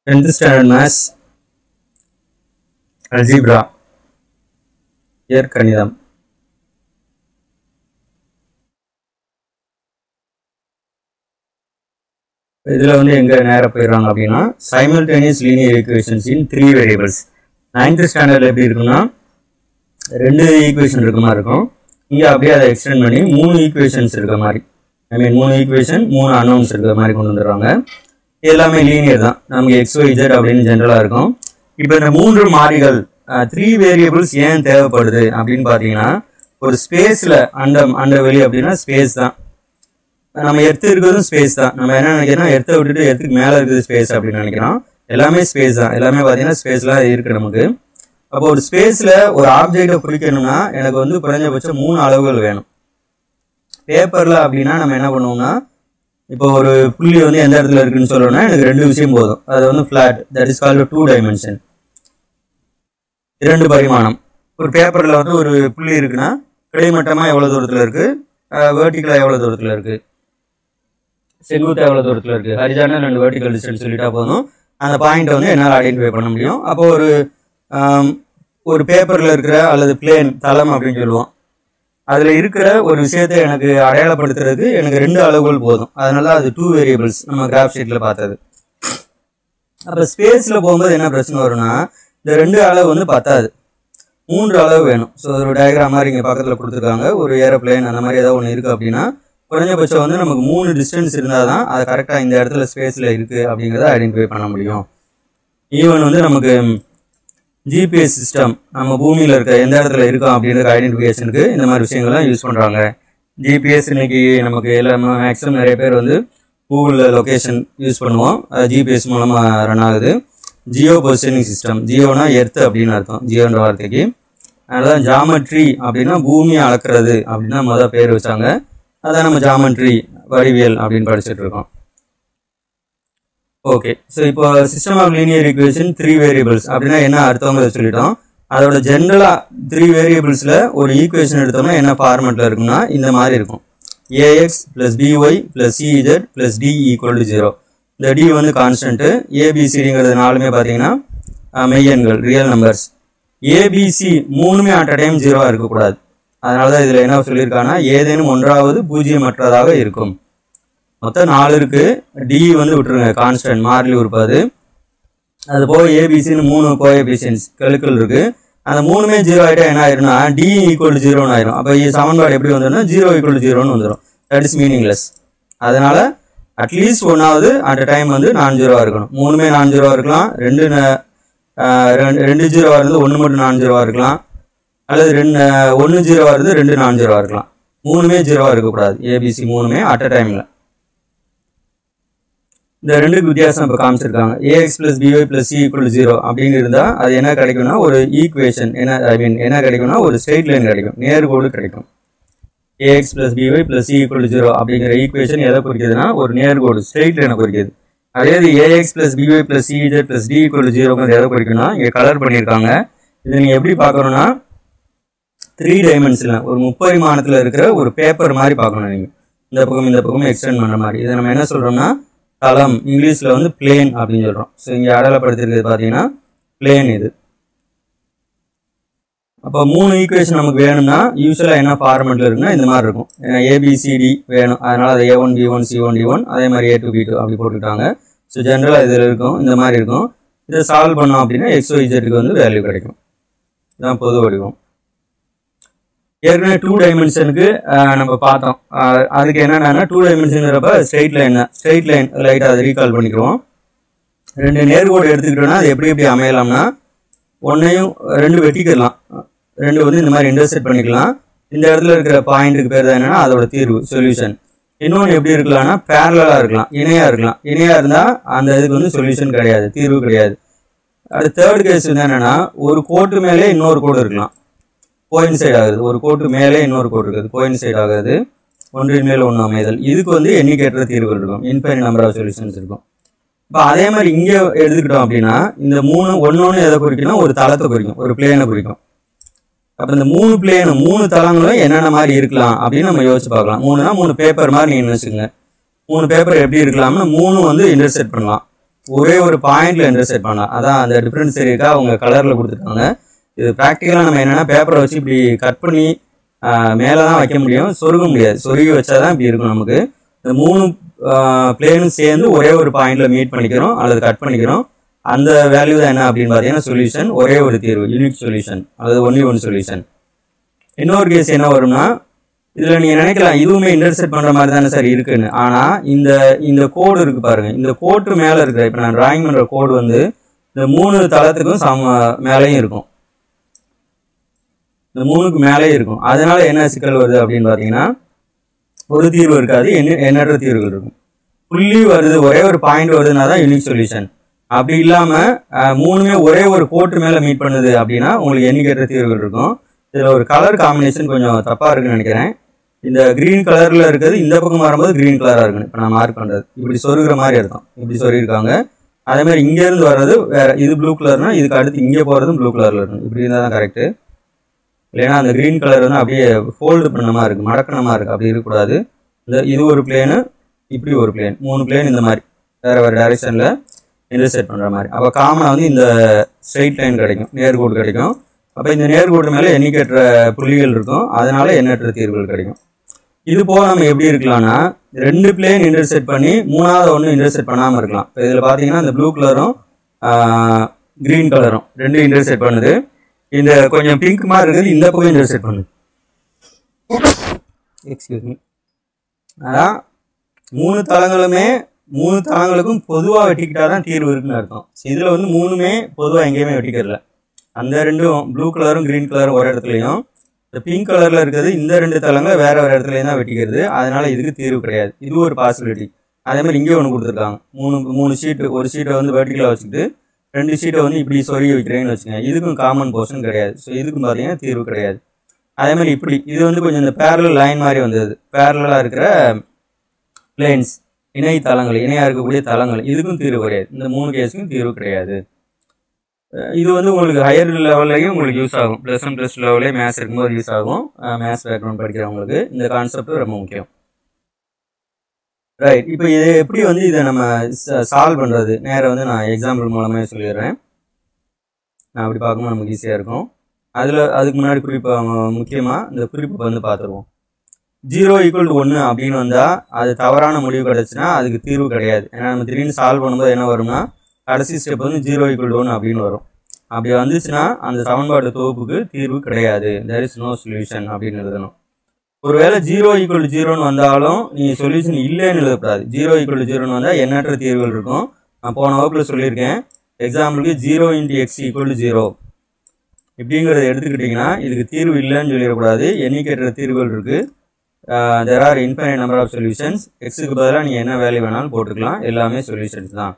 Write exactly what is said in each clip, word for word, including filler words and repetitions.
tenth standard maths algebra இயற்கணிதம். இதுல வந்து எங்க நேர போயிடுறாங்க அப்படின்னா simultaneous linear equations in three variables. ninth ஸ்டாண்டர்ட்ல எப்படி இருக்குன்னா ரெண்டு ஈக்குவேஷன் இருக்க மாதிரி இருக்கும். இங்க அப்படியே அதை எக்ஸ்டெண்ட் பண்ணி மூணு ஈக்குவேஷன்ஸ் இருக்க மாதிரி, ஐ மீன் மூணு ஈக்குவேஷன் மூணு அன்னோன்ஸ் இருக்கிற மாதிரி கொண்டு வந்துடுறாங்க. எல்லாமே லீனியர் தான், நமக்கு எக்ஸ் ஒய் இசட் அப்படின்னு ஜென்ரலா இருக்கும். இப்போ இந்த மூன்று மாறிகள் த்ரீ வேரியபிள்ஸ் ஏன் தேவைப்படுது அப்படின்னு பார்த்தீங்கன்னா, ஒரு ஸ்பேஸ்ல அந்த அந்த வெளி அப்படின்னா ஸ்பேஸ் தான், நம்ம எர்த்து இருக்கிறதும் ஸ்பேஸ் தான். நம்ம என்ன நினைக்கிறோம், எர்த்தை விட்டுட்டு எர்த்துக்கு மேலே இருக்குது ஸ்பேஸ் அப்படின்னு நினைக்கிறோம். எல்லாமே ஸ்பேஸ் தான், எல்லாமே பார்த்தீங்கன்னா ஸ்பேஸ்லாம் இருக்கு நமக்கு. அப்போ ஒரு ஸ்பேஸ்ல ஒரு ஆப்ஜெக்டை குறிக்கணும்னா எனக்கு வந்து குறைஞ்சபட்சம் மூணு அளவுகள் வேணும். பேப்பர்ல அப்படின்னா நம்ம என்ன பண்ணுவோம்னா, இப்போ ஒரு புள்ளி வந்து எந்த இடத்துல இருக்குன்னு சொல்லணும்னா எனக்கு ரெண்டு விஷயம் போதும். அது வந்து flat, that is called two dimension, இரண்டு பரிமாணம். ஒரு பேப்பர்ல வந்து ஒரு புள்ளி இருக்குன்னா கிடைமட்டமா எவ்வளவு தூரத்துல இருக்கு, வெர்டிகலா எவ்வளவு தூரத்துல இருக்கு, செங்குத்தா எவ்வளவு தூரத்துல இருக்கு, ஹரிசாண்டல் ரெண்டு வெர்டிகல் டிஸ்டன்ஸ் சொல்லிட்டா போதும், அந்த பாயிண்ட் வந்து என்னால் ஐடென்டிஃபை பண்ண முடியும். அப்போ ஒரு ஒரு பேப்பர்ல இருக்கிற அல்லது பிளேன் தளம் அப்படின்னு சொல்லுவோம், அதுல இருக்கிற ஒரு விஷயத்தை எனக்கு அடையாளப்படுத்துறதுக்கு எனக்கு ரெண்டு அளவுகள் போதும். அதனால அது டூ வேரியபிள்ஸ் நம்ம கிராஃப் ஷீட்ல பார்த்தது. அப்ப ஸ்பேஸ்ல போகும்போது என்ன பிரச்சனை வரும்னா, இந்த ரெண்டு அளவு வந்து பத்தாது, மூன்று அளவு வேணும். ஸோ ஒரு டயக்ராம் மாதிரி இங்கே பக்கத்தில் கொடுத்துருக்காங்க, ஒரு ஏரோப்ளேன் அந்த மாதிரி ஏதாவது ஒன்று இருக்குது அப்படின்னா குறைஞ்சபட்சம் வந்து நமக்கு மூணு டிஸ்டன்ஸ் இருந்தால் தான் அது கரெக்டாக இந்த இடத்துல ஸ்பேஸில் இருக்குது அப்படிங்கிறத ஐடென்டிஃபை பண்ண முடியும். ஈவன் வந்து நமக்கு ஜிபிஎஸ் சிஸ்டம் நம்ம பூமியில் இருக்க எந்த இடத்துல இருக்கோம் அப்படின்ற ஐடென்டிஃபிகேஷனுக்கு இந்த மாதிரி விஷயங்கள்லாம் யூஸ் பண்ணுறாங்க. ஜிபிஎஸ் இன்னைக்கு நமக்கு எல்லாமே மேக்ஸிமம் நிறைய பேர் வந்து கூகுளில் லொக்கேஷன் யூஸ் பண்ணுவோம், அது ஜிபிஎஸ் மூலமாக ரன் ஆகுது. ஜியோ பொசிஷனிங் சிஸ்டம், ஜியோனா எர்த் அப்படின்னு அர்த்தம் ஜியோன்ற வார்த்தைக்கு. அதனால ஜாமெட்ரி அப்படின்னா பூமியை அளக்குறது அப்படின்னா மொதல் பேர் வச்சாங்க. அதான் நம்ம ஜாமெட்ரி வடிவியல் அப்படின்னு படிச்சுட்டு இருக்கோம். ஓகே, ஸோ இப்போ system of linear equation three variables அப்படின்னா என்ன அர்த்தங்கிறத சொல்லிட்டோம். அதோட ஜென்ரலா த்ரீ வேரியபிள்ஸ்ல ஒரு ஈக்குவேஷன் எடுத்தோம்னா என்ன ஃபார்மெட்ல இருக்கும்னா இந்த மாதிரி இருக்கும். A X plus B Y plus C Z plus D equal to zero. இந்த டி வந்து கான்ஸ்டன்ட்டு, ஏபிசிங்கிறது நாலுமே பார்த்தீங்கன்னா மெய்யெண்கள், ரியல் நம்பர்ஸ். ஏபிசி மூணுமே அட் அ டைம் ஜீரோவாக இருக்கக்கூடாது. அதனால தான் இதில் என்ன சொல்லியிருக்காங்கன்னா ஏதேனும் ஒன்றாவது பூஜ்ஜியமற்றதாக இருக்கும். மொத்தம் நாலு இருக்கு, டி வந்து விட்டுருங்க கான்ஸ்டன்ட் மாறிலி உறுப்பாது. அது போக ஏபிசின்னு மூணு கோஎபிசியன்ஸ் கெழுக்கள் இருக்கு, அந்த மூணுமே ஜீரோ ஆகிட்டா என்ன ஆயிரும்னா டி ஈக்குவல் டு ஜீரோன்னு ஆயிரும். அப்போ சமன்பாடு எப்படி வந்துடும்னா ஜீரோ ஈக்குவல் டு ஜீரோன்னு வந்துடும். That is meaningless. அதனால அட்லீஸ்ட் ஒன்னாவது அட் அ டைம் வந்து நான் ஜீரோவா இருக்கணும். மூணுமே நான் ஜீரோவா இருக்கலாம், ரெண்டு ரெண்டு ஜீரோவா இருந்து ஒன்று மட்டும் நான் ஜீரோவா இருக்கலாம், அல்லது ரெண்டு ஒன்று ஜீரோவா இருந்து ரெண்டு நான் ஜீரோவா இருக்கலாம். மூணுமே ஜீரோவா இருக்கக்கூடாது, ஏபிசி மூணுமே அட் அ டைம்ல. இந்த ரெண்டுக்கு வித்தியாசம் இப்போ காமிச்சிருக்காங்க. A X plus B Y plus C equal zero அப்படின்னு இருந்தா அது என்ன கிடைக்கும்னா ஒரு ஈக்குவேஷன் என்ன ஐ மீன் என்ன கிடைக்கும்னா ஒரு ஸ்ட்ரெயிட் லைன் கிடைக்கும், நேர்கோடு கிடைக்கும். A X plus B Y plus C equal zero அப்படிங்கிற ஈக்குவேஷன் எதை குறிக்குதுன்னா ஒரு நேர்கோடு ஸ்ட்ரெயிட் லைனை குறிக்குது. அதே இது A X plus B Y plus C Z plus D equal ஜீரோங்கிறது எதை குறிக்கும்னா இங்கே கலர் பண்ணியிருக்காங்க. இதை நீங்கள் எப்படி பார்க்கணும்னா த்ரீ டைமென்ஷனில் ஒரு முப்பரிமாணத்தில் இருக்கிற ஒரு பேப்பர் மாதிரி பார்க்கணும் நீங்கள், இந்த பக்கம் இந்த பக்கம் எக்ஸ்டெண்ட் பண்ணுற மாதிரி. இதை நம்ம என்ன சொல்கிறோம்னா தளம், இங்கிலீஷில் வந்து பிளேன் அப்படின்னு சொல்கிறோம். ஸோ இங்கே அடையாளப்படுத்திருக்கிறது பார்த்தீங்கன்னா பிளேன் இது. அப்போ மூணு ஈக்குவேஷன் நமக்கு வேணும்னா யூஸ்வலாக என்ன ஃபார்மெட்டில் இருக்குன்னா இந்த மாதிரி இருக்கும். ஏன்னா ஏபிசிடி வேணும், அதனால் அது A one B one C one D one அதே மாதிரி ஏ டூ பி டூ அப்படி போட்டுக்கிட்டாங்க. ஸோ ஜென்ரலாக இதில் இருக்கும், இந்த மாதிரி இருக்கும். இதை சால்வ் பண்ணோம் அப்படின்னா எக்ஸ் ஒய் இசட்டுக்கு வந்து வேல்யூ கிடைக்கும். இதுதான் பொது வடிவம். ஏற்கனவே டூ டைமென்ஷனுக்கு நம்ம பார்த்தோம். அதுக்கு என்னென்னா டூ டைமென்ஷனுங்கிறப்ப ஸ்ட்ரெயிட் லைன் ஸ்ட்ரெயிட் லைன் லைட்டாக அதை ரீகால் பண்ணிக்கிறோம். ரெண்டு நேர்கோடு எடுத்துக்கிட்டோம்னா அது எப்படி எப்படி அமையலாம்னா ஒன்றையும் ரெண்டு வெட்டிக்கலாம், ரெண்டு வந்து இந்த மாதிரி இன்டர்செக்ட் பண்ணிக்கலாம். இந்த இடத்துல இருக்கிற பாயிண்ட்டுக்கு பேர் தான் என்னன்னா அதோட தீர்வு சொல்யூஷன். இன்னொன்று எப்படி இருக்கலாம்னா பேரலாக இருக்கலாம், இணையாக இருக்கலாம். இணையாக இருந்தால் அந்த இதுக்கு வந்து சொல்யூஷன் கிடையாது, தீர்வு கிடையாது. அது தேர்ட் கேஸ் வந்து என்னன்னா ஒரு கோட்டு மேலே இன்னொரு கோடு இருக்கலாம், கோயின்சைட் ஆகுது. ஒரு கோட்டு மேலே இன்னொரு கோடு இருக்குது, கோயின்சைட் ஆகுது, ஒன்றின் மேல் ஒன்று அமைதல். இதுக்கு வந்து எண்ணிக்கையற்ற தீர்வுகள் இருக்கும், இன்ஃபைனைட் நம்பர் ஆஃப் சொல்யூஷன்ஸ் இருக்கும். இப்போ அதே மாதிரி இங்கே எடுத்துக்கிட்டோம் அப்படின்னா இந்த மூணு ஒன்னொன்று எதை குறிக்கணும், ஒரு தளத்தை குறிக்கும், ஒரு பிளேனை குறிக்கும். அப்போ இந்த மூணு பிளேனு மூணு தளங்களும் என்னென்ன மாதிரி இருக்கலாம் அப்படின்னு நம்ம யோசிச்சு பார்க்கலாம். மூணுனா மூணு பேப்பர் மாதிரி நீங்கள் நினச்சிக்கோங்க. மூணு பேப்பர் எப்படி இருக்கலாம்னு மூணு வந்து இன்டர்செக்ட் பண்ணலாம். ஒரே ஒரு பாயிண்ட்ல இன்டர்செக்ட் பண்ணலாம். அதான் அந்த டிஃபரன்ஸ் இருக்கா அவங்க கலர்ல கொடுத்துருக்காங்க. இது ப்ராக்டிக்கலாக நம்ம என்னென்னா பேப்பரை வச்சு இப்படி கட் பண்ணி மேலே தான் வைக்க முடியும், சொருக முடியாது. சொருகி வச்சாதான் இப்படி இருக்கும். நமக்கு இந்த மூணு பிளேனும் சேர்ந்து ஒரே ஒரு பாயிண்ட்ல மீட் பண்ணிக்கிறோம் அல்லது கட் பண்ணிக்கிறோம். அந்த வேல்யூ தான் என்ன அப்படின்னு பார்த்தீங்கன்னா சொல்யூஷன், ஒரே ஒரு தீர்வு, யூனிக் சொல்யூஷன், அதாவது ஒன்லி ஒன் சொல்யூஷன். இன்னொரு கேஸ் என்ன வரும்னா, இதில் நீங்கள் நினைக்கலாம் இதுவுமே இன்டர்செக்ட் பண்ணுற மாதிரி தானே சார் இருக்குன்னு. ஆனால் இந்த இந்த கோடு இருக்கு பாருங்க, இந்த கோட்டு மேலே இருக்கிற இப்போ நான் டிராயிங் பண்ணுற கோடு வந்து இந்த மூணு தளத்துக்கும் சம மேலேயும் இருக்கும், இந்த மூணுக்கு மேலே இருக்கும். அதனால என்ன சிக்கல் வருது அப்படின்னு பார்த்தீங்கன்னா, ஒரு தீர்வு இருக்காது, என்ன எண்ணற்ற தீர்வுகள் இருக்கும். புள்ளி வருது, ஒரே ஒரு பாயிண்ட் வருதுன்னா தான் யூனிக் சொல்யூஷன். அப்படி இல்லாமல் மூணுமே ஒரே ஒரு கோட்டு மேலே மீட் பண்ணுது அப்படின்னா உங்களுக்கு எண்ணிக்கையற்ற தீர்வுகள் இருக்கும். இதில் ஒரு கலர் காம்பினேஷன் கொஞ்சம் தப்பாக இருக்குன்னு நினைக்கிறேன். இந்த கிரீன் கலரில் இருக்கிறது இந்த பக்கம் வரும்போது கிரீன் கலராக இருக்குன்னு இப்போ நான் மார்க் பண்ணுறது இப்படி சொருகிற மாதிரி இருக்கும், இப்படி சொருகிருக்காங்க. அதே மாதிரி இங்கேருந்து வர்றது வேற, இது ப்ளூ கலர்னா இதுக்கு அடுத்து இங்கே போகிறதும் ப்ளூ கலரில் இருக்கும். இப்படி இருந்தால் தான் கரெக்டு. இல்லைன்னா அந்த கிரீன் கலர் வந்து அப்படியே ஃபோல்டு பண்ணமா இருக்கு, மடக்கணமா இருக்கு, அப்படி இருக்கக்கூடாது. இந்த இது ஒரு பிளேனு, இப்படி ஒரு பிளேன், மூணு பிளேன் இந்த மாதிரி வேற வேற டைரக்ஷன்ல இன்டர்செக்ட் பண்ற மாதிரி. அப்போ காமனா வந்து இந்த ஸ்ட்ரெயிட் லைன் கிடைக்கும், நேர்கோடு கிடைக்கும். அப்போ இந்த நேர்கோடு மேலே எண்ணிக்கையற்ற புள்ளிகள் இருக்கும், அதனால எண்ணற்ற தீர்வுகள் கிடைக்கும். இது போக நம்ம எப்படி இருக்கலாம்னா, ரெண்டு பிளேன் இன்டர்செக்ட் பண்ணி மூணாவது ஒன்று இன்டர்செக்ட் பண்ணாமல் இருக்கலாம். இப்போ இதில் பார்த்தீங்கன்னா இந்த ப்ளூ கலரும் கிரீன் கலரும் ரெண்டு இன்டர்செக்ட் பண்ணுது. இந்த கொஞ்சம் பிங்க் மாதிரி இருக்குது, இந்த பக்கம் இன்டர்செக்ட் பண்ணுது. Excuse me. அதான் மூணு தளங்களுமே மூணு தளங்களுக்கும் பொதுவாக வெட்டிக்கிட்டா தான் தீர்வு இருக்குன்னு அர்த்தம். இதில் வந்து மூணுமே பொதுவாக எங்கேயுமே வெட்டிக்கிறல. அந்த ரெண்டும் ப்ளூ கலரும் கிரீன் கலரும் ஒரு இடத்துலையும், இந்த பிங்க் கலரில் இருக்கிறது இந்த ரெண்டு தளங்கள் வேற ஒரு இடத்துலையும் தான் வெட்டிக்கிறது. அதனால இதுக்கு தீர்வு கிடையாது. இது ஒரு பாசிபிலிட்டி. அதே மாதிரி இங்கே ஒன்று கொடுத்துருக்காங்க, மூணு மூணு ஷீட்டு, ஒரு ஷீட்டை வந்து வெர்டிகலாக வச்சுக்கிட்டு ரெண்டு ஷீட்டை வந்து இப்படி சொருகி வைக்கிறேன்னு வச்சுக்கோங்க. இதுக்கும் காமன் போர்ஷன் கிடையாது. ஸோ இதுக்கும் பார்த்தீங்கன்னா தீர்வு கிடையாது. அதே மாதிரி இப்படி இது வந்து கொஞ்சம் இந்த பேரலல் லைன் மாதிரி வந்தது, பேரலாக இருக்கிற பிளேன்ஸ், இணை தளங்கள், இணையாக இருக்கக்கூடிய தளங்கள், இதுக்கும் தீர்வு கிடையாது. இந்த மூணு கேஸுக்கும் தீர்வு கிடையாது. இது வந்து உங்களுக்கு ஹையர் லெவல்லையும் உங்களுக்கு யூஸ் ஆகும், ப்ளஸ் ஒன் ப்ளஸ் டூ லெவலே மேத்ஸ் இருக்கும்போது யூஸ் ஆகும். மேத்ஸ் பேக்ரவுண்ட் படிக்கிறவங்களுக்கு இந்த கான்செப்ட் ரொம்ப முக்கியம். ரைட். இப்போ இது எப்படி வந்து இதை நம்ம சால்வ் பண்ணுறது, நேராக வந்து நான் எக்ஸாம்பிள் மூலமே சொல்லிடுறேன். நான் அப்படி பார்க்கும்போது நமக்கு ஈஸியாக இருக்கும். அதில் அதுக்கு முன்னாடி குறிப்பு முக்கியமாக இந்த குறிப்பை வந்து பார்த்துருவோம். ஜீரோ ஈக்குவல் டு ஒன்று அப்படின்னு வந்தால் அது தவறான முடிவு கிடச்சுன்னா அதுக்கு தீர்வு கிடையாது. ஏன்னா நம்ம திடீர்னு சால்வ் பண்ணும்போது என்ன வரும்னா, கடைசி ஸ்டெப் வந்து ஜீரோ ஈக்குவல் டு ஒன்று அப்படின்னு வரும். அப்படி வந்துச்சுன்னா அந்த சமன்பாடு தொகுப்புக்கு தீர்வு கிடையாது, தேர் இஸ் நோ சொல்யூஷன் அப்படின்னு எழுதணும். ஒருவேளை ஜீரோ ஈக்குவல் டு ஜீரோன்னு வந்தாலும் நீங்கள் சொல்யூஷன் இல்லைன்னு எழுதக்கூடாது. ஜீரோ ஈக்குவல் டு ஜீரோன்னு வந்தால் எண்ணற்ற தீர்வுகள் இருக்கும். நான் போன வகுப்பில் சொல்லியிருக்கேன், எக்ஸாம்பிளுக்கு zero into X equal to zero இப்படிங்கிறத எடுத்துக்கிட்டிங்கன்னா இதுக்கு தீர்வு இல்லைன்னு சொல்லிடக்கூடாது. எண்ணிக்கையற்ற தீர்வுகள் இருக்குது. There are infinite number of solutions. எக்ஸுக்கு பதிலாக நீங்கள் என்ன வேல்யூ வேணாலும் போட்டுக்கலாம், எல்லாமே சொல்யூஷன்ஸ் தான்.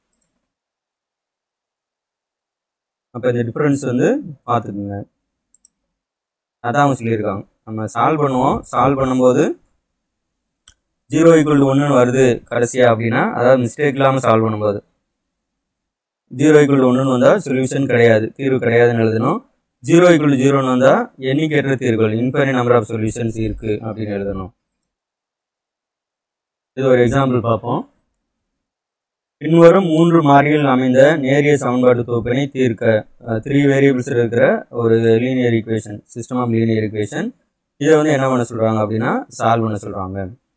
அப்போ இந்த டிஃபரன்ஸ் வந்து பார்த்துக்குங்க. அதான் அவங்க சொல்லியிருக்காங்க. நம்ம சால்வ் பண்ணுவோம், சால்வ் பண்ணும்போது ஜீரோ ஈக்குவல் டு ஒன்று வருது கடைசியாக அப்படின்னா, அதாவது மிஸ்டேக் இல்லாமல் சால்வ் பண்ணும்போது ஜீரோ ஈக்குவல் டு ஒன்று வந்தால் சொல்யூஷன் கிடையாது, தீர்வு கிடையாதுன்னு எழுதணும். ஜீரோ ஈக்குவல் டு ஜீரோன்னு வந்தால் எண்ணிக்கையற்ற தீர்வுகள், இன்ஃபைனைட் நம்பர் ஆஃப் சொல்யூஷன்ஸ் இருக்குது அப்படின்னு எழுதணும். இது ஒரு எக்ஸாம்பிள் பார்ப்போம். பின்வரும் மூன்று மாறிகள் அமைந்த நேரியல் சமன்பாடு தொகுப்பினை தீர்க்க. த்ரீ வேரியபிள்ஸ் இருக்கிற ஒரு linear equation, system of linear equation. இதை வந்து என்ன பண்ண சொல்கிறாங்க அப்படின்னா சால்வ் பண்ண சொல்கிறாங்க.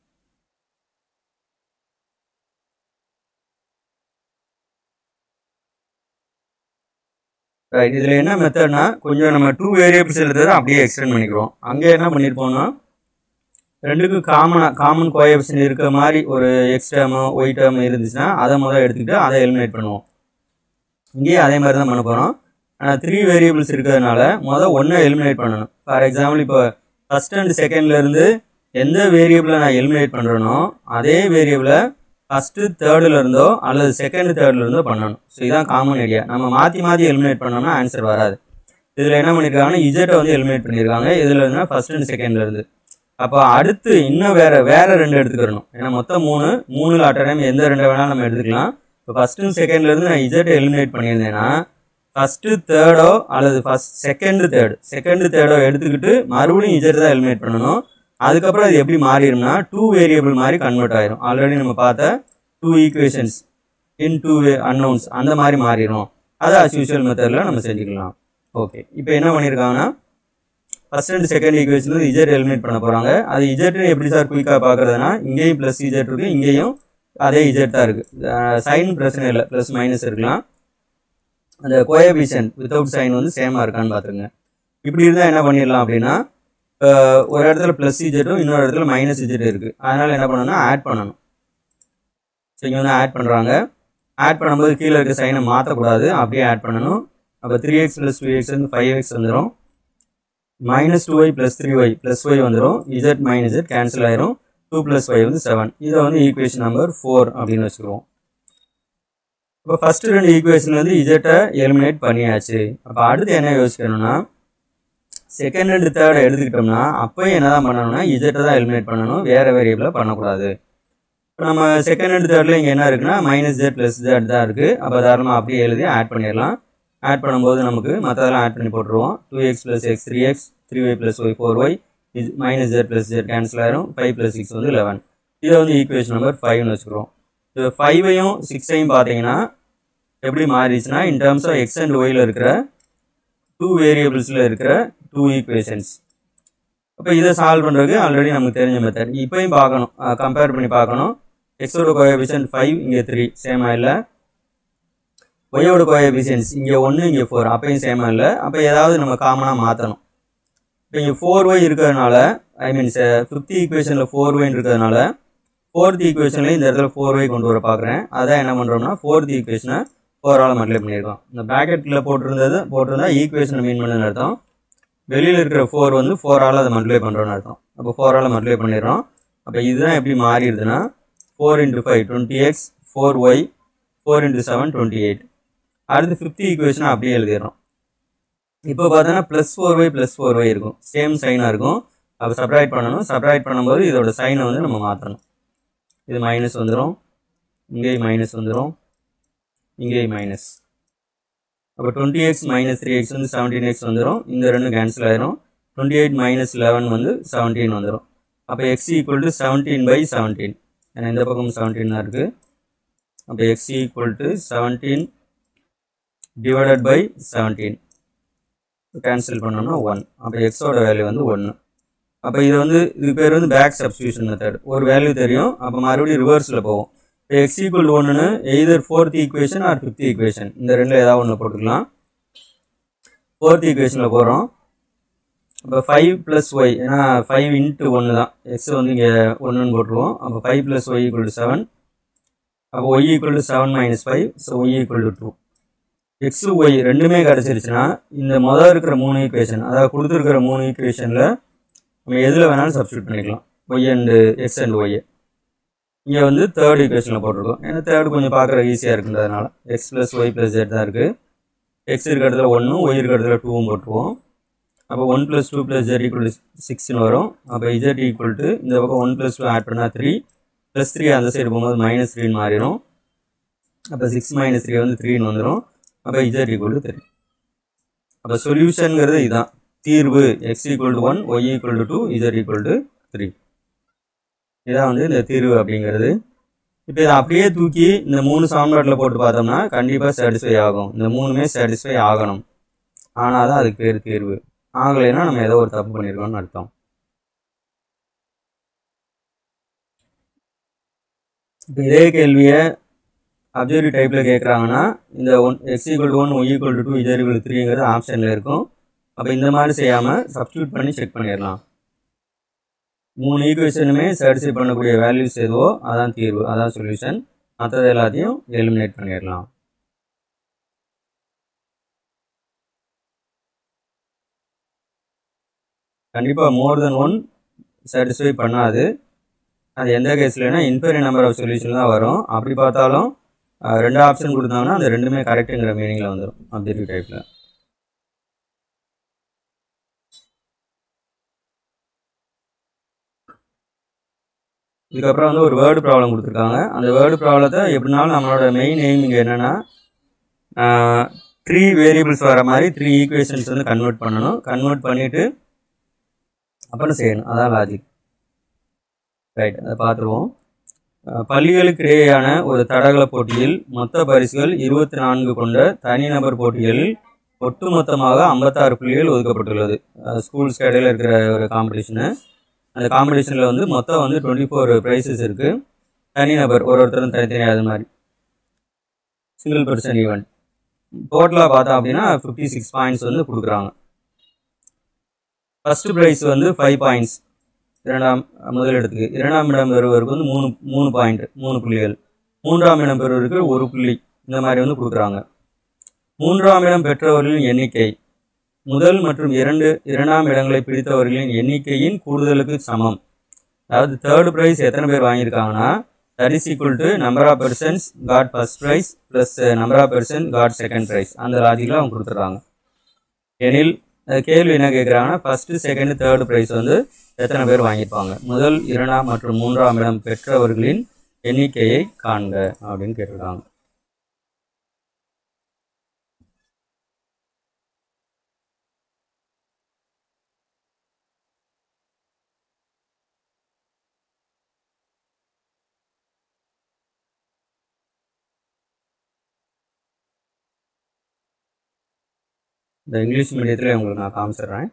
ரைட். இதில் என்ன மெத்தட்னா, கொஞ்சம் நம்ம டூ வேரியபிள்ஸ் எழுதுறதை அப்படியே எக்ஸ்டெண்ட் பண்ணிக்கிறோம். அங்கே என்ன பண்ணியிருப்போம்னா, ரெண்டுக்கும் காமனாக காமன் கோஎஃபிஷியன்ட் இருக்கிற மாதிரி ஒரு எக்ஸ் டேர்மோ ஒய் டேர்மோ இருந்துச்சுன்னா அதை முதல்ல எடுத்துக்கிட்டு அதை எலிமினேட் பண்ணுவோம். இங்கேயே அதே மாதிரி தான் பண்ண போகிறோம். ஆனால் த்ரீ வேரியபிள்ஸ் இருக்கிறதுனால முதல் ஒன்றை எலிமினேட் பண்ணணும். ஃபார் எக்ஸாம்பிள் இப்போ ஃபஸ்ட் அண்ட் செகண்ட்லேருந்து எந்த வேரியபிளை நான் எலிமினேட் பண்ணுறேனோ அதே வேரியபிளை ஃபஸ்ட்டு தேர்டில் இருந்தோ அல்லது செகண்ட் தேர்டில் இருந்தோ பண்ணணும். ஸோ இதுதான் காமன் ஐடியா. நம்ம மாற்றி மாற்றி எலிமினேட் பண்ணோம்னா ஆன்சர் வராது. இதில் என்ன பண்ணியிருக்காங்கன்னா இஜெட்டை வந்து எலிமினேட் பண்ணியிருக்காங்க. இதில் இருந்தால் ஃபஸ்ட் அண்ட் செகண்ட்லேருந்து. அப்போ அடுத்து இன்னும் வேறு வேறு ரெண்டு எடுத்துக்கிறணும். ஏன்னா மொத்தம் மூணு மூணில் அட் டைம் எந்த ரெண்டு வேணாலும் நம்ம எடுத்துக்கலாம். இப்போ ஃபஸ்ட்டு செகண்ட்லேருந்து நான் இஜெட்டை எலிமினேட் பண்ணியிருந்தேன்னா ஃபஸ்ட்டு தேர்டோ அல்லது ஃபஸ்ட் செகண்டு தேர்டு செகண்டு தேர்டோ எடுத்துக்கிட்டு மறுபடியும் இஜெட் தான் எலிமினேட் பண்ணணும். அதுக்கப்புறம் அது எப்படி மாறிடும்னா டூ வேரியபிள் மாதிரி கன்வெர்ட் ஆயிரும். ஆல்ரெடி நம்ம பார்த்த two equations in two unknowns அந்த மாதிரி மாறிடும். அதை அஸ் யூஷுவல் மெத்தடில் நம்ம செஞ்சுக்கலாம். ஓகே, இப்போ என்ன பண்ணியிருக்காங்கன்னா ஃபர்ஸ்ட் அண்ட் செகண்ட் ஈக்குவேஷன் வந்து இஜெட் எலிமினேட் பண்ண போகிறாங்க. அது இஜெட்னு எப்படி சார் குயிக்காக பார்க்குறதுனா, இங்கேயும் ப்ளஸ் இஜெட் இருக்குது, இங்கேயும் அதே இஜெட் தான் இருக்குது. சைன் பிரச்சனை இல்லை, ப்ளஸ் மைனஸ் இருக்கலாம். அந்த கோஎஃபிஷியன்ட் வித்தவுட் சைன் வந்து சேமாக இருக்கான்னு பார்த்துருங்க. இப்படி இருந்தால் என்ன பண்ணிடலாம் அப்படின்னா, ஒரு இடத்துல ப்ளஸ் இஜெட்டும் இன்னொரு இடத்துல மைனஸ் இஜெட் இருக்குது. அதனால் என்ன பண்ணணும்னா ஆட் பண்ணணும். ஸோ இங்கே வந்து ஆட் பண்ணுறாங்க. ஆட் பண்ணும்போது கீழே இருக்க சைனை மாற்றக்கூடாது, அப்படியே ஆட் பண்ணணும். அப்போ three X plus two X வந்து ஃபைவ் எக்ஸ் வந்துடும். Minus two Y plus three Y plus Y வந்துடும். இஜெட் மைனஸ் இஜெட் கேன்சல் ஆயிரும். டூ ப்ளஸ் ஒய் வந்து செவன். இதை வந்து ஈக்குவேஷன் நம்பர் ஃபோர் அப்படின்னு வச்சுக்குவோம். இப்போ ஃபர்ஸ்ட் ரெண்டு ஈக்குவேஷன் வந்து இஜெட்டை எலிமினேட் பண்ணியாச்சு. அப்போ அடுத்து என்ன யோசிக்கணும்னா, செகண்ட் அண்ட் தேர்டை எடுத்துக்கிட்டோம்னா அப்போயும் என்ன தான் பண்ணணும்னா இஜெட்டை தான் எலிமினேட் பண்ணணும், வேறு வேரியபிளை பண்ணக்கூடாது. இப்போ நம்ம செகண்ட் அண்ட் தேர்டில் இங்கே என்ன இருக்குன்னா மைனஸ் ஜெட் ப்ளஸ் ஜெட் தான் இருக்குது. அப்போ தாராளமாக அப்படியே எழுதி ஆட் பண்ணிடலாம். ஆட் பண்ணும்போது நமக்கு மற்றதெல்லாம் ஆட் பண்ணி போட்டுருவோம். Two X plus X three X three Y plus Y four Y இது minus Z plus Z cancel ஆயிரும். ஃபைவ் ப்ளஸ் சிக்ஸ் வந்து லெவன். இதை வந்து ஈக்குவேஷன் நம்பர் ஃபைவ்னு வச்சுக்கிறோம். இப்போ ஃபைவையும் சிக்ஸையும் பார்த்தீங்கன்னா எப்படி மாறிடுச்சுன்னா, in terms of X and ஒயில் இருக்கிற டூ வேரியபிள்ஸில் இருக்கிற டூ ஈக்குவேஷன்ஸ். அப்போ இதை சால்வ் பண்ணுறதுக்கு ஆல்ரெடி நமக்கு தெரிஞ்ச மெத்தட். இப்போயும் பார்க்கணும், கம்பேர் பண்ணி பார்க்கணும். எக்ஸோட கோஎஃபிஷியன்ட் ஃபைவ், இங்கே த்ரீ, சேமா இல்லை. ஒய்யோட கோஎஃபிஷியன்ஸ் இங்கே ஒன்று, இங்கே ஃபோர், அப்பையும் சேமா இல்லை. அப்போ ஏதாவது நம்ம காமனாக மாற்றணும். இப்போ இங்கே ஃபோர் ஒய் இருக்கிறதுனால, ஐ மீன்ஸ் ஃபிஃப்த் ஈக்குவேஷனில் ஃபோர் ஒய்ன்னு இருக்கிறதுனால ஃபோர்த் ஈக்குவேஷனில் இந்த இடத்துல ஃபோர் ஒய் கொண்டு வர பார்க்குறேன். அதான் என்ன பண்ணுறோம்னா ஃபோர்த் ஈக்குவேஷனை ஃபோரால் மல்டிப்ளை பண்ணியிருக்கோம். இந்த ப்ராக்கெட்டில் போட்டிருந்தது போட்டிருந்தா ஈக்குவேஷனை மீன் பண்ணுன்னு அர்த்தம். வெளியில் இருக்கிற ஃபோர் வந்து ஃபோரால் அதை மல்டிப்ளை பண்ணுறோன்னு அர்த்தம். அப்போ ஃபோரால் மல்டிப்ளை பண்ணிடுறோம். அப்போ இதுதான் எப்படி மாறிடுதுன்னா four into five twenty x, four y, four into seven twenty eight. அடுத்து ஃபிஃப்த் ஈக்குவேஷனை அப்படியே எழுதிடுறோம். இப்போ பார்த்தோன்னா plus four y plus four y இருக்கும், சேம் சைனாக இருக்கும். அப்போ சப்ராக்ட் பண்ணணும். சப்ராக்ட் பண்ணும்போது இதோட சைனை வந்து நம்ம மாற்றணும். இது மைனஸ் வந்துடும், இங்கேயும் மைனஸ் வந்துடும், இங்கேயும் மைனஸ். அப்போ twenty x minus three x வந்து செவன்டீன் எக்ஸ் வந்துடும். இந்த ரெண்டு கேன்சல் ஆயிரும். டுவெண்ட்டி எயிட் மைனஸ் லெவன் வந்து செவன்டீன் வந்துடும். அப்போ x equal to seventeen by seventeen. ஏன்னா இந்த பக்கம் செவன்டீன் தான் இருக்குது. அப்போ x equal to seventeen divided by seventeen. Cancel பண்ணோம்னா ஒன். அப்போ எக்ஸோட வேல்யூ வந்து ஒன்று. அப்போ இது வந்து இது பேர் வந்து பேக் சப்ஸ்டியூஷன் மெத்தட். ஒரு வேல்யூ தெரியும், அப்போ மறுபடியும் ரிவர்ஸில் போவோம். இப்போ எக்ஸ் ஈக்குவல் ஒன்றுன்னு either fourth equation or fifth equation இந்த ரெண்டில் ஏதாவது ஒன்று போட்டுக்கலாம். ஃபோர்த் ஈக்குவேஷனில் போகிறோம். இப்போ ஃபைவ் ப்ளஸ் ஒய், ஏன்னா ஃபைவ் இன்ட்டு ஒன்று தான், எக்ஸ் வந்து இங்கே ஒன்றுன்னு போட்டுருவோம். அப்போ five plus y equal to seven. அப்போ y equal to seven minus five, so y equal to two. X y ரெண்டுமே கிடச்சிருச்சுன்னா இந்த மொதல் இருக்கிற மூணு ஈக்குவேஷன், அதாவது கொடுத்துருக்கிற மூணு ஈக்குவேஷனில் நம்ம எதில் வேணாலும் சப்ஸ்டியூட் பண்ணிக்கலாம். Y and x and y இங்கே வந்து தேர்ட் ஈக்குவேஷனில் போட்டிருக்கோம். ஏன்னா தேர்ட் கொஞ்சம் பார்க்குற ஈஸியாக இருக்குன்றதுனால x plus y plus z தான் இருக்குது. எக்ஸ் இருக்கிற இடத்துல ஒன்றும் ஒய் இருக்கிற இடத்துல டூவும் போட்டுருவோம். அப்போ one plus two plus z equal to சிக்ஸ்னு வரும். அப்போ இஜெட் ஈக்குவல் டு இந்த பக்கம் ஒன் ப்ளஸ் டூ ஆட் பண்ணால் த்ரீ, ப்ளஸ் த்ரீ அந்த சைடு போகும்போது மைனஸ் த்ரீன்னு மாறிடும். அப்போ சிக்ஸ் மைனஸ் த்ரீ வந்து த்ரீன்னு வந்துடும். அப்போ இஜெட் ஈக்குவல் டு த்ரீ. அப்போ சொல்யூஷனுங்கிறது இதுதான் தீர்வு. X equal to one, y equal to two, z equal to three. இதான் வந்து இந்த தீர்வு அப்படிங்கிறது. இப்போ இதை அப்படியே தூக்கி இந்த மூணு சமன்பாட்டில் போட்டு பார்த்தோம்னா கண்டிப்பாக சாட்டிஸ்ஃபை ஆகும். இந்த மூணுமே சாட்டிஸ்ஃபை ஆகணும், ஆனால் தான் அதுக்கு பேர் தீர்வு. ஆகலைன்னா நம்ம ஏதோ ஒரு தப்பு பண்ணியிருக்கோம்னு அர்த்தம். இப்போ இதே கேள்வியை அப்ஜெக்டிவ் டைப்பில் கேட்குறாங்கன்னா இந்த one x equal to one, y equal to two, z equal to த்ரீங்கிறது ஆப்ஷனில் இருக்கும். அப்போ இந்த மாதிரி செய்யாமல் சப்ஸ்டியூட் பண்ணி செக் பண்ணிடலாம். மூணு ஈக்குவேஷனுமே சாட்டிஸ்ஃபை பண்ணக்கூடிய வேல்யூஸ் எதுவோ அதான் தீர்வு, அதான் சொல்யூஷன். மற்றது எல்லாத்தையும் எலிமினேட் பண்ணிடலாம். கண்டிப்பாக மோர் தென் ஒன் சாட்டிஸ்ஃபை பண்ணாது. அது எந்த கேஸ்லனா இன்ஃபீரியர் நம்பர் ஆஃப் சொல்யூஷன் தான் வரும். அப்படி பார்த்தாலும் ரெண்டு ஆப்ஷன் கொடுத்தாங்கன்னா அந்த ரெண்டுமே கரெக்டுங்கிற மீனிங்கில் வந்துடும் அப்ஜெக்டிவ் டைப்பில். இதுக்கப்புறம் வந்து ஒரு வேர்டு ப்ராப்ளம் கொடுத்துருக்காங்க. அந்த வேர்டு ப்ராப்ளத்தை எப்படினாலும் நம்மளோட மெயின் எய்ம் இங்கே என்னென்னா த்ரீ வேரியபிள்ஸ் வர மாதிரி த்ரீ ஈக்குவேஷன்ஸ் வந்து கன்வெர்ட் பண்ணணும். கன்வெர்ட் பண்ணிவிட்டு அப்புறம் செய்யணும், அதான் லாஜிக். ரைட், அதை பார்த்துருவோம். பள்ளிகளுக்கிடையேயான ஒரு தடகள போட்டியில் மொத்த பரிசுகள் இருபத்தி நான்கு கொண்ட தனிநபர் போட்டிகளில் ஒட்டுமொத்தமாக ஐம்பத்தாறு புள்ளிகள் ஒதுக்கப்பட்டுள்ளது. ஸ்கூல்ஸ் இடையில இருக்கிற ஒரு காம்படிஷனு. அந்த காம்படிஷனில் வந்து மொத்தம் வந்து டுவெண்ட்டி ஃபோர் ப்ரைஸஸ் இருக்குது. தனிநபர் ஒரு ஒருத்தரும் தனித்தனியாக அது மாதிரி சிங்கிள் பர்சன் ஈவெண்ட். டோட்டலாக பார்த்தா அப்படின்னா ஃபிஃப்டி சிக்ஸ் பாயிண்ட்ஸ் வந்து கொடுக்குறாங்க. ஃபர்ஸ்ட் ப்ரைஸ் வந்து ஃபைவ் பாயிண்ட்ஸ் இரண்டாம் முதலிடத்துக்கு. இரண்டாம் இடம் பெறுவருக்கு வந்து மூணு மூணு பாயிண்ட் மூணு புள்ளிகள். மூன்றாம் இடம் பெறுவருக்கு ஒரு புள்ளி. இந்த மாதிரி வந்து கொடுக்குறாங்க. மூன்றாம் இடம் பெற்றவர்களின் எண்ணிக்கை முதல் மற்றும் இரண்டு இரண்டாம் இடங்களை பிடித்தவர்களின் எண்ணிக்கையின் கூடுதலுக்கு சமம். அதாவது தேர்ட் ப்ரைஸ் எத்தனை பேர் வாங்கியிருக்காங்கன்னா that is equal to number of persons got first prize plus number of person got second prize. அந்த லாஜிக்கில் அவங்க கொடுத்துட்றாங்க. எனில் கேள்வி என்ன கேட்குறாங்கன்னா ஃபஸ்ட்டு செகண்ட் தேர்டு ப்ரைஸ் வந்து எத்தனை பேர் வாங்கியிருப்பாங்க, முதல் இரண்டாம் மற்றும் மூன்றாம் இடம் பெற்றவர்களின் எண்ணிக்கையை காண்க அப்படின்னு கேட்டிருக்காங்க. இந்த இங்கிலீஷ் மீடியத்தில் உங்களுக்கு நான் காமிச்சிடுறேன்.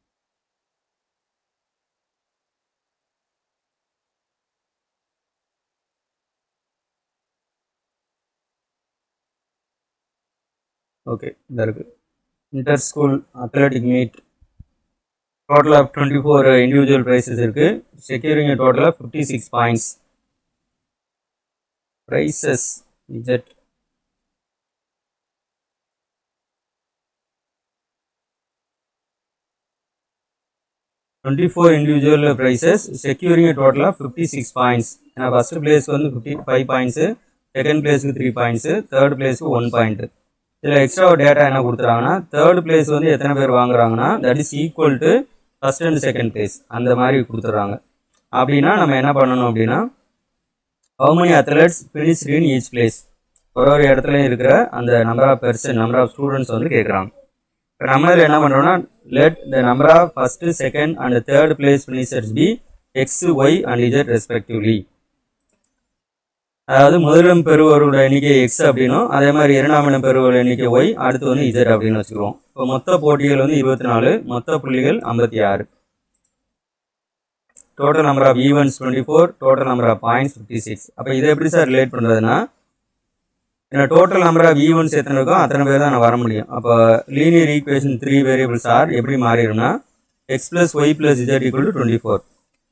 ஓகே, இந்த இருக்குது inter school athletic meet. Total of twenty four individual prizes இருக்குது. Securing total of fifty six points. Prizes z twenty-four individual prizes securing a total of fifty-six points. ஏன்னா ஃபர்ஸ்ட் பிளேஸ் வந்து fifty five points, second பிளேஸுக்கு three points, third பிளேஸுக்கு one point. இதில் extra data என்ன கொடுத்துறாங்கன்னா third place வந்து எத்தனை பேர் வாங்குறாங்கன்னா that is equal to first and second place அந்த மாதிரி கொடுத்துட்றாங்க. அப்படின்னா நம்ம என்ன பண்ணணும் அப்படின்னா how many athletes finished in each place, ஒரு ஒரு இடத்துலையும் இருக்கிற அந்த number of person number of students வந்து கேட்குறாங்க. இப்போ நம்ம இதில் என்ன பண்ணுறோம்னா let the number of first, second and third place finishers be x, y and z respectively. அதாவது முதலிடம் பெறுவோரோட எண்ணிக்கை x அப்படின்னும் அதே மாதிரி இரண்டாம் இடம் பெறுவோட எண்ணிக்கை y, அடுத்து வந்து z அப்படின்னு வச்சுக்கிறோம். இப்போ மொத்த போட்டிகள் வந்து இருபத்தி நாலு, மொத்த புள்ளிகள் ஐம்பத்தி ஆறு. Total number of events twenty four, total number of points fifty six. அப்போ இதை எப்படி சார் ரிலேட் பண்ணுறதுன்னா ஏன்னா டோட்டல் நம்பர் ஆஃப் ஈவெண்ட்ஸ் எத்தனை இருக்கோ அத்தனை பேர் தான் நான் வர முடியும். அப்போ linear equation three variables or எப்படி மாறிடும்னா x plus y plus z equal to twenty four.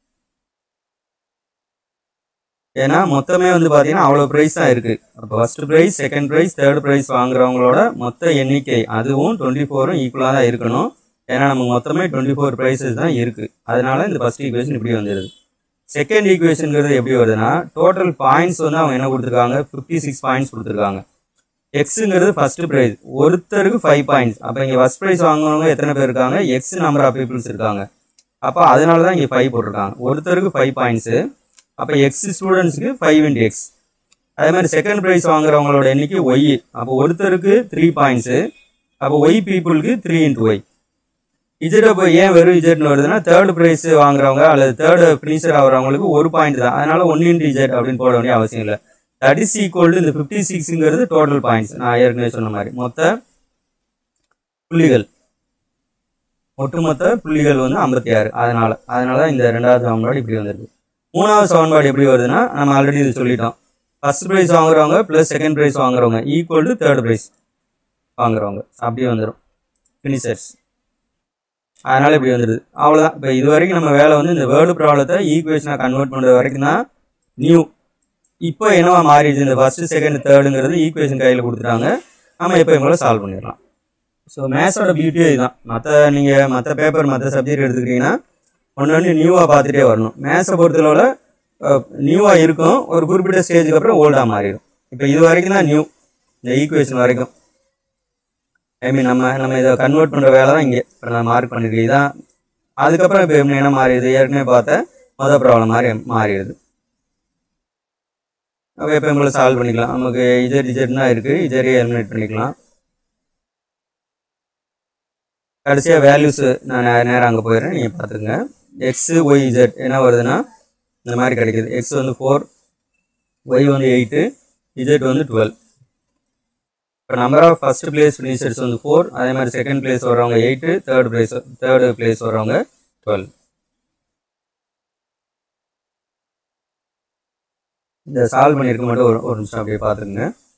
ஏன்னா மொத்தமே வந்து பார்த்தீங்கன்னா அவ்வளோ ப்ரைஸ் தான் இருக்குது. அப்போ first prize, second prize, third prize வாங்குறவங்களோட மொத்த எண்ணிக்கை அதுவும் டுவெண்ட்டி ஃபோரும் ஈக்குவலாக தான் இருக்கணும். ஏன்னா நமக்கு மொத்தமே டுவெண்ட்டி ஃபோர் ப்ரைஸஸ் தான் இருக்குது. அதனால இந்த ஃபர்ஸ்ட் ஈக்குவேஷன் இப்படி வந்துடுது. செகண்ட் ஈக்குவேஷனுங்கிறது எப்படி வருதுன்னா டோட்டல் பாயிண்ட்ஸ் வந்து அவங்க என்ன கொடுத்துருக்காங்க ஃபிஃப்டி சிக்ஸ் பாயிண்ட்ஸ் கொடுத்துருக்காங்க. எக்ஸுங்கிறது ஃபர்ஸ்ட் ப்ரைஸ், ஒருத்தருக்கு ஃபைவ் பாயிண்ட்ஸ். அப்போ இங்கே ஃபர்ஸ்ட் ப்ரைஸ் வாங்குறவங்க எத்தனை பேர் இருக்காங்க, எக்ஸ் நம்பர் ஆஃப் பீப்புள்ஸ் இருக்காங்க. அப்போ அதனால தான் இங்கே ஃபைவ் போட்டிருக்காங்க. ஒருத்தருக்கு ஃபைவ் பாயிண்ட்ஸு, அப்போ எக்ஸ் ஸ்டூடெண்ட்ஸுக்கு ஃபைவ் இன்ட் எக்ஸ். அதே மாதிரி செகண்ட் ப்ரைஸ் வாங்குறவங்களோட எண்ணிக்கை ஒய், அப்போ ஒருத்தருக்கு த்ரீ பாயிண்ட்ஸு, அப்போ ஒய் பீப்புளுக்கு த்ரீ இன்ட் ஒய். இஜெட் அப்போ ஏன் வெறும் இஜெட்னு வருதுன்னா தேர்ட் ப்ரைஸ் வாங்குறவங்க அல்லது தேர்டு ஃபினிஷர் ஆகிறவங்களுக்கு ஒரு பாயிண்ட் தான், அதனால ஒன் இன்ட் இஜெட் அப்படின்னு போட வேண்டிய அவசியம் இல்லை. தட் இஸ் ஈக்குவல் டு இந்த ஃபிஃப்டி சிக்ஸுங்கிறது டோட்டல் பாயிண்ட்ஸ். நான் ஏற்கனவே சொன்ன மாதிரி மொத்த புள்ளிகள், ஒட்டுமொத்த புள்ளிகள் வந்து ஐம்பத்தி ஆறு. அதனால அதனால தான் இந்த ரெண்டாவது சமன்பாடு இப்படி வந்துருக்கு. மூணாவது சமன்பாடு எப்படி வருதுன்னா நம்ம ஆல்ரெடி இது சொல்லிட்டோம். ஃபர்ஸ்ட் ப்ரைஸ் வாங்குறவங்க ப்ளஸ் செகண்ட் ப்ரைஸ் வாங்குறவங்க ஈக்குவல் டு தேர்ட் ப்ரைஸ் வாங்குறவங்க அப்படியே வந்துடும் ஃபினிஷர்ஸ். அதனால இப்படி வந்துடுது. அவ்வளோதான். இப்போ இது வரைக்கும் நம்ம வேலை வந்து இந்த வேர்டு ப்ராப்ளத்தை ஈக்குவேஷனாக கன்வெர்ட் பண்ணுறது வரைக்கும் தான் நியூ. இப்போ என்னவா மாறிடுச்சு, இந்த ஃபர்ஸ்ட் செகண்ட் தேர்டுங்கிறது ஈக்குவேஷன் கையில் கொடுத்துட்டாங்க. நம்ம இப்போ இவங்கள சால்வ் பண்ணிடலாம். ஸோ மேத்ஸோட பியூட்டியே இதுதான். மற்ற நீங்கள் மற்ற பேப்பர் மற்ற சப்ஜெக்ட் எடுத்துக்கிட்டிங்கன்னா ஒன்று ஒன்று நியூவாக பார்த்துட்டே வரணும். மேத்ஸை பொறுத்தளவில் நியூவாக இருக்கும், ஒரு குறிப்பிட்ட ஸ்டேஜுக்கு அப்புறம் ஓல்டாக மாறிடும். இப்போ இது வரைக்கும் தான் நியூ, இந்த ஈக்குவேஷன் வரைக்கும். ஐ மீன் நம்ம நம்ம இதை கன்வெர்ட் பண்ணுற வேலை தான் இங்கே இப்போ நான் மார்க் பண்ணியிருக்கேன். இதான் அதுக்கப்புறம் இப்போ என்ன மாறிடுது, ஏற்கனவே பார்த்த மொதல் ப்ராப்ளம் மாதிரி மாறிடுது. ஓகே, இப்போ உங்களை சால்வ் பண்ணிக்கலாம். நமக்கு இஜெட் இஜெட்னா இருக்குது, இஜெட்டே எலிமினேட் பண்ணிக்கலாம். கடைசியாக வேல்யூஸ் நான் நேரம் அங்கே போயிடுறேன், நீங்கள் பார்த்துங்க. எக்ஸு ஒய் இஜெட் என்ன வருதுன்னா இந்த மாதிரி கிடைக்கிது. எக்ஸ் வந்து ஃபோர், y வந்து எயிட், z வந்து டுவெல். இப்போ number of first place finishers வந்து ஃபோர், அதே மாதிரி செகண்ட் பிளேஸ் வர்றவங்க eight, third place third place வர்றவங்க டுவெல். இந்த சால்வ் பண்ணியிருக்க மட்டும் ஒரு ஒரு நிமிஷம் அப்படியே பார்த்துருங்க.